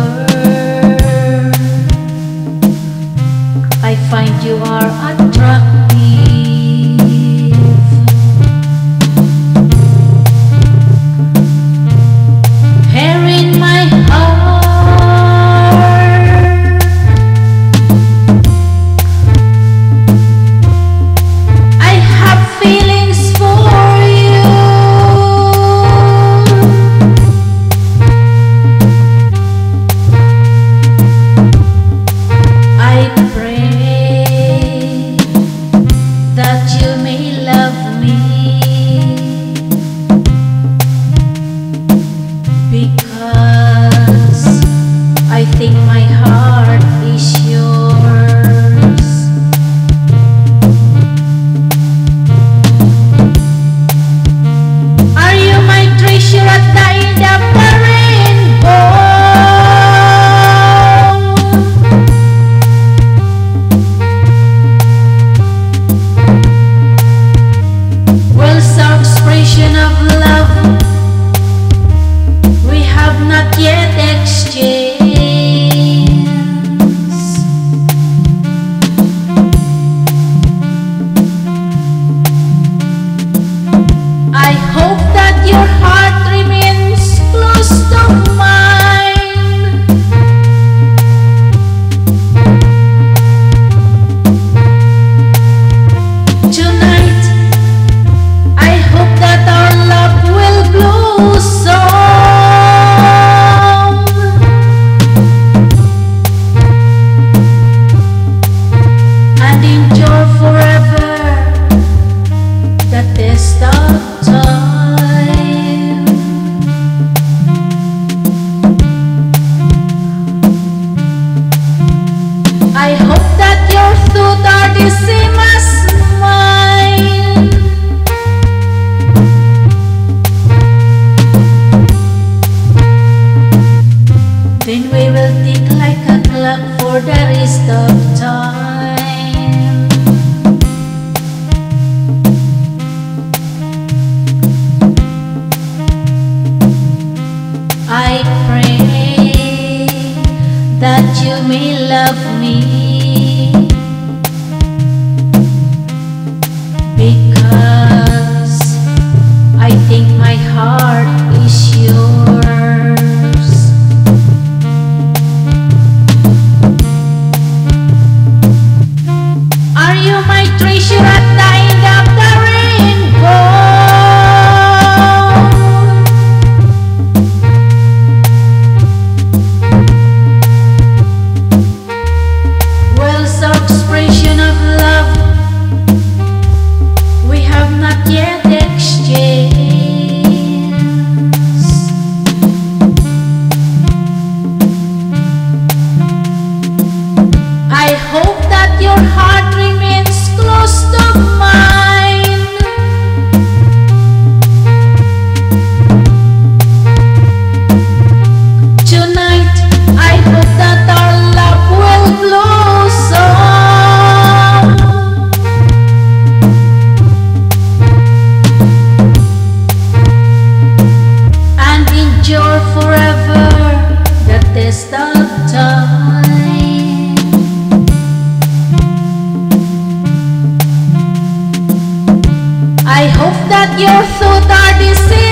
I find you are attractive. Here in my heart, I have feelings for you. I pray that you may love me, because I think my heart is yours. Are you my treasure at the end of the rainbow? World's expression of love we have not yet exchanged. I hope that your heart remains close to mine. Tonight, I hope that our love will blossom and endure forever, the test of time. I hope that your thoughts are the same as mine. Then we will tick like a clock for the rest of time. I pray that you may love me, because I think my heart is yours. Are you my treasure at the end of the rainbow? World's expression of love we have not yet exchanged. I hope that your heart remains close to mine. Tonight, I hope that our love will blossom and endure forever, the test of time. I hope that your thoughts are the same